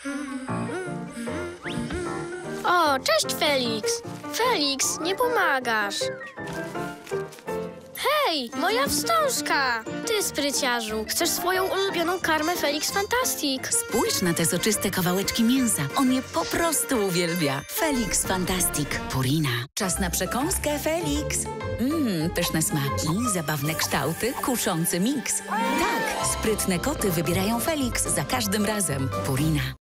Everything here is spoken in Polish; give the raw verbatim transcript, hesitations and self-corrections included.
O, cześć, Felix. Felix, nie pomagasz. Hej, moja wstążka! Ty, spryciarzu, chcesz swoją ulubioną karmę Felix Fantastic. Spójrz na te soczyste kawałeczki mięsa. On je po prostu uwielbia. Felix Fantastic. Purina. Czas na przekąskę, Felix. Mmm, pyszne smaki, zabawne kształty, kuszący miks. Tak, sprytne koty wybierają Felix za każdym razem. Purina.